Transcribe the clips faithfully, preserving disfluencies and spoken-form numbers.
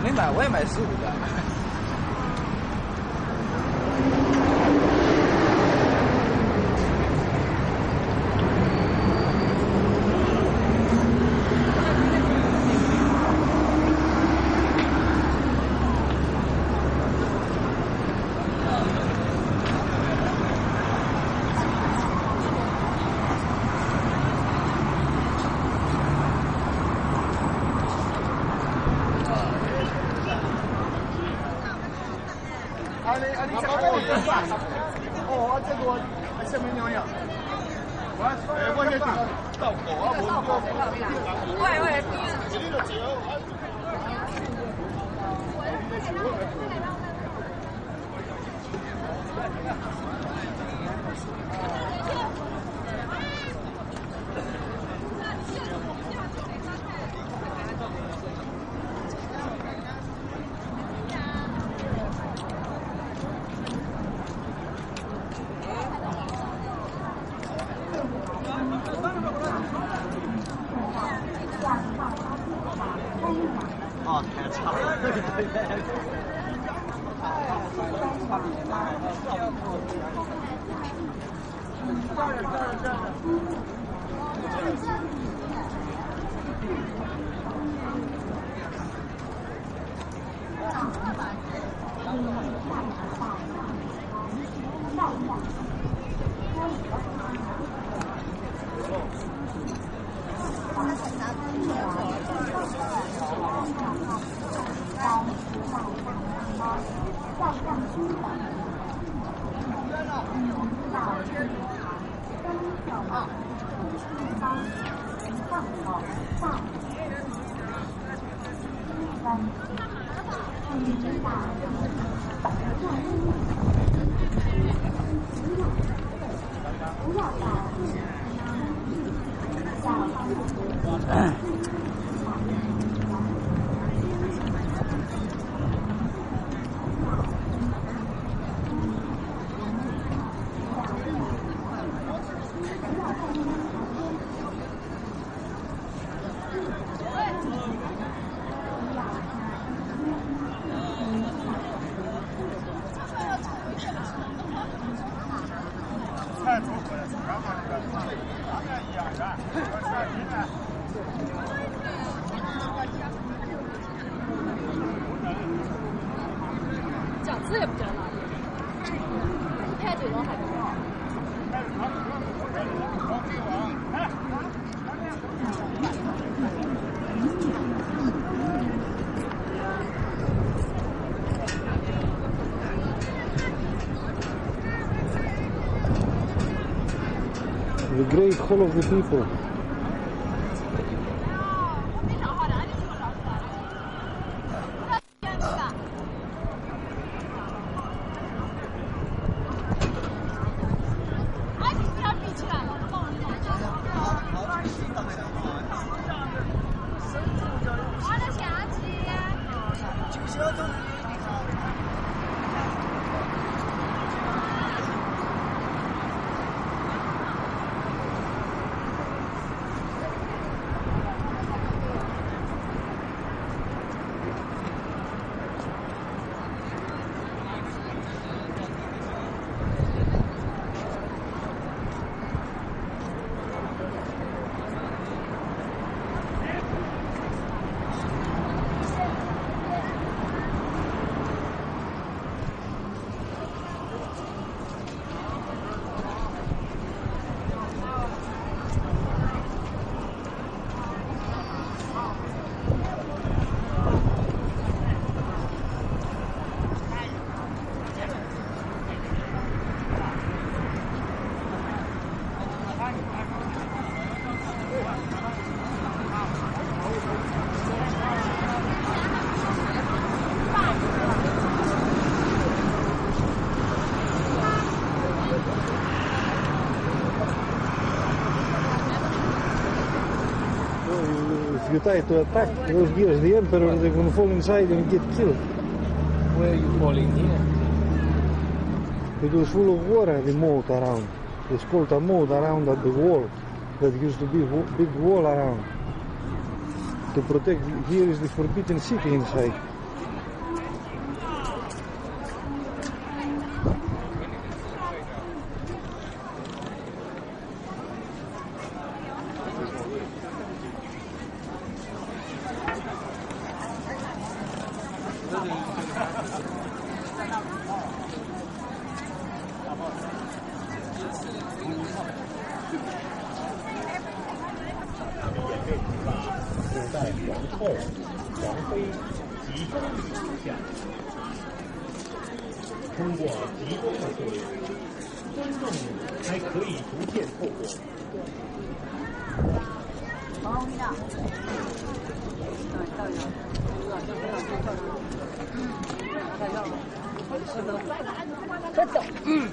没买，我也买十五个。 哦，这个什么鸟呀？我我也是到狗啊，我喂喂， 哦，太差了。 饺子也不知道哪里，太久了还不知道。 The Great Hall of the People. If you try to attack those gears, the Emperor, they're going to fall inside and get killed. Where are you falling here? It was full of water, the moat around. It's called a moat around at the wall. That used to be a big wall around. To protect, here is the forbidden city inside. 这地方古代皇后、皇妃集中的形象。通过集中的作用，观众还可以逐渐透过。 快走。嗯。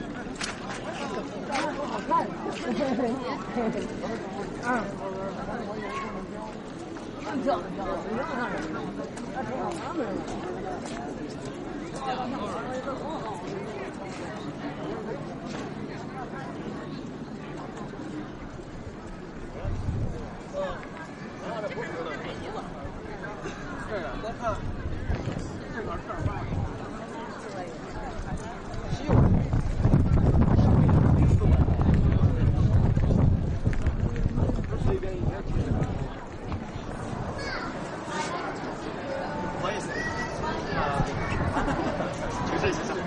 嗯。这。 对呀，再看这个事儿吧。西柚。随便一点去。不好意思。啊。就这些。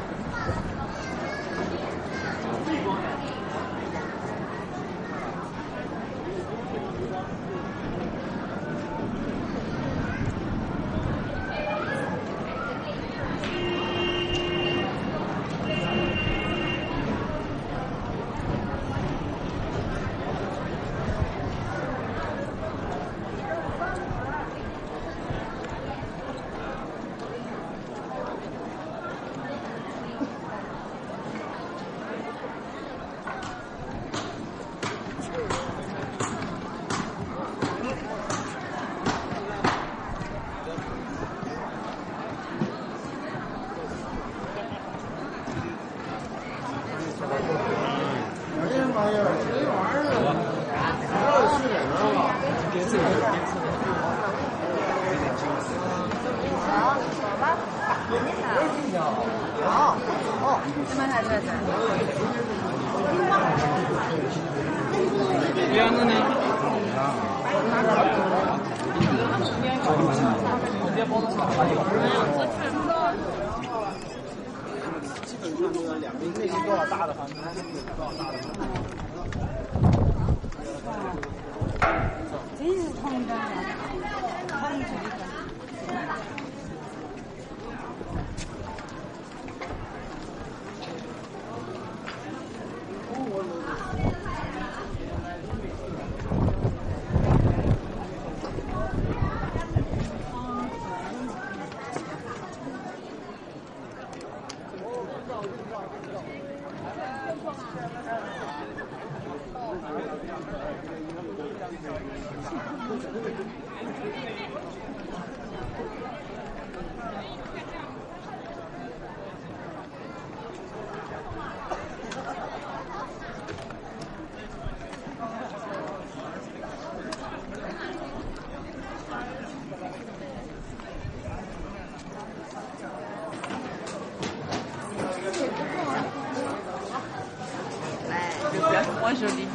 Moi je lis.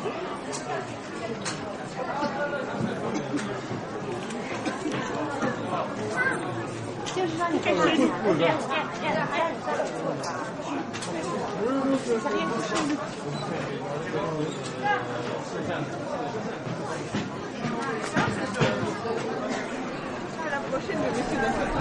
La prochaine, je vais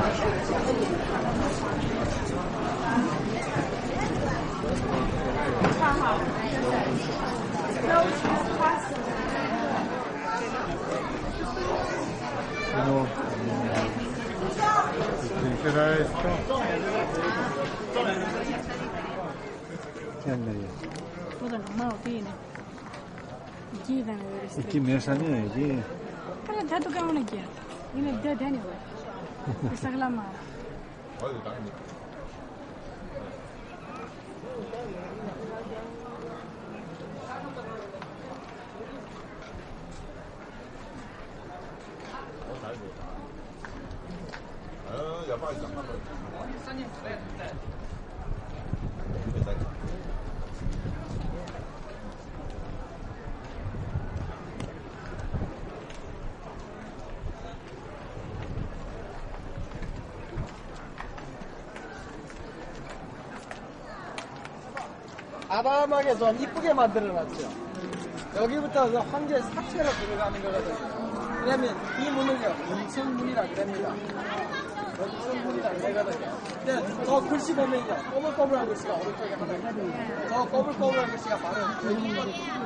No, será esto. ¿Qué andaría? Puta, no malo tiene. جيدا Εκεί μέσα είναι, εκεί. Καλά, θα το κάνουν εκεί. Είναι dead anyway. Στα γλαμάρα. 아담하게 좀 이쁘게 만들어놨죠. 여기부터 황제 사체로 들어가는 거거든요. 왜냐면 이 문은요, 음성문이라 그럽니다. 음성문이라 그러거든요. 근데 저 글씨 보면요, 꼬불꼬불한 글씨가 오른쪽에 하나 있고, 저 꼬불꼬불한 글씨가 바로 여기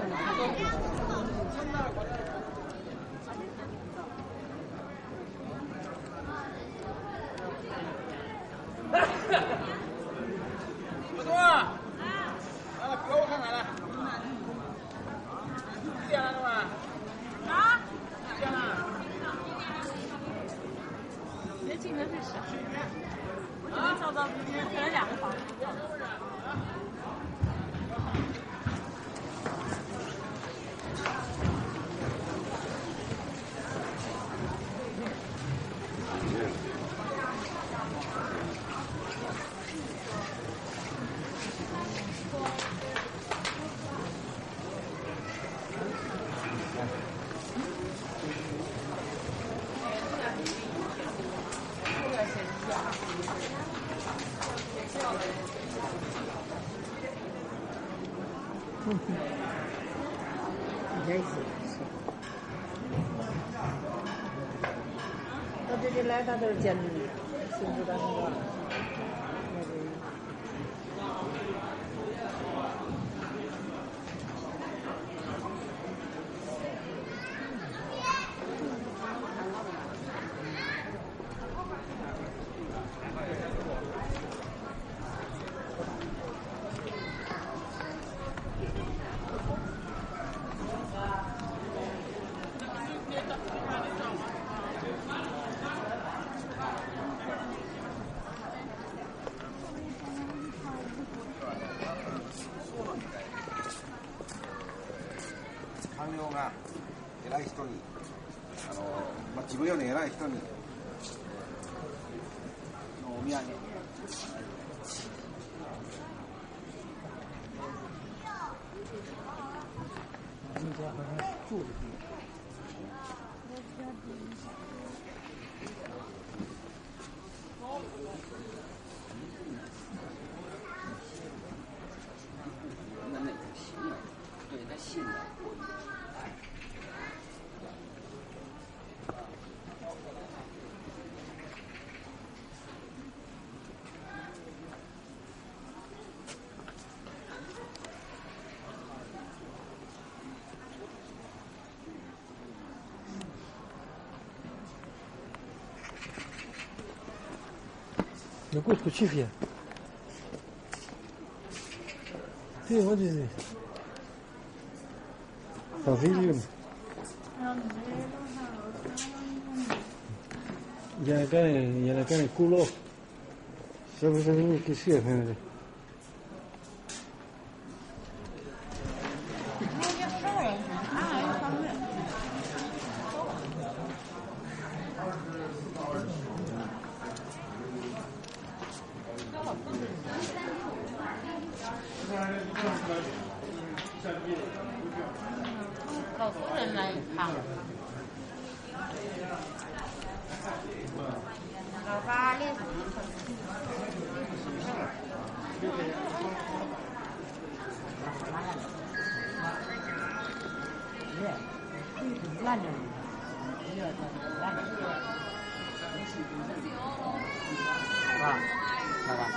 좋아. 아, 그거가 나라. 뛰어나는 거야. 아? 뛰어나. 别进的是啥？我只能找到里面可能两个房子。 到这里来，他都是监督的，是不是那个？ 官僚が偉い人に、あのまあ、自分より偉い人にお土産。 人家好像住的地方。 那那不行啊，对他信赖过于。 No questo ci fia. Sì, what is this? Pavilion. Gliene cane, gliene cane il culo. Sapete sapere che sia, famiglia. 老夫人来看，老八练什么？烂着呢，烂着。啊，来吧。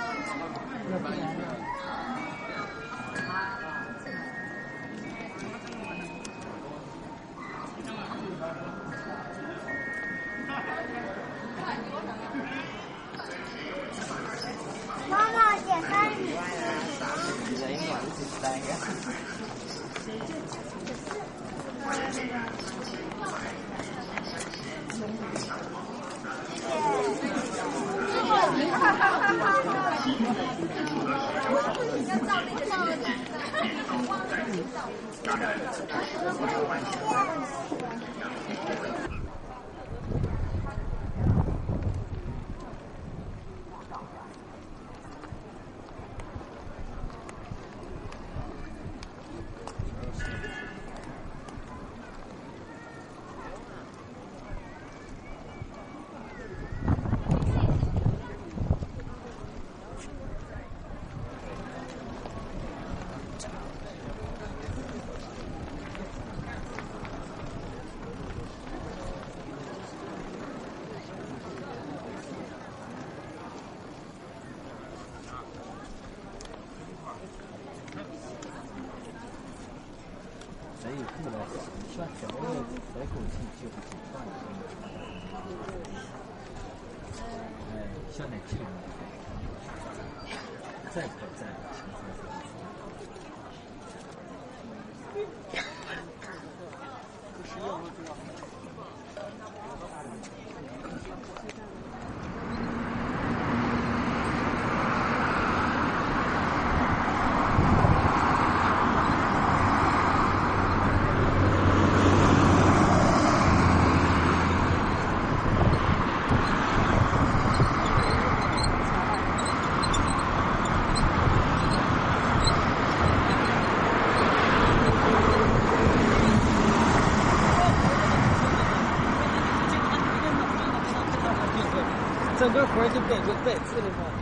妈妈，点三米。 就不习惯。哎，小奶气嘛，再可再可轻松松。不实用，我知道。整个活儿就给就对，这里面。